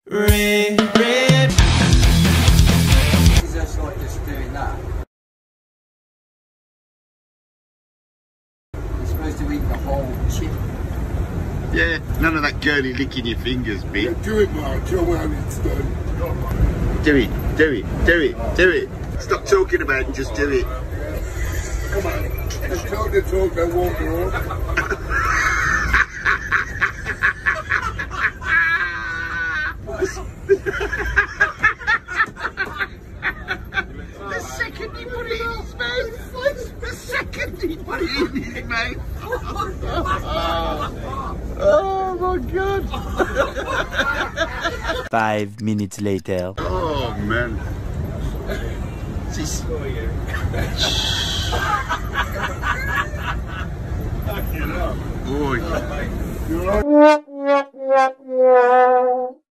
Red. Is just like just doing that? You're supposed to eat the whole chip. Yeah, none of that girly licking your fingers, bit. Yeah, do it, Mark. Tell me how it's done. Do it. Stop talking about it and just do it. Come on. Let's talk the talk, then walk the walk. The second he put it in his mouth. The second he put it in his mouth. Oh my God. 5 minutes later. Oh man. This... Boy.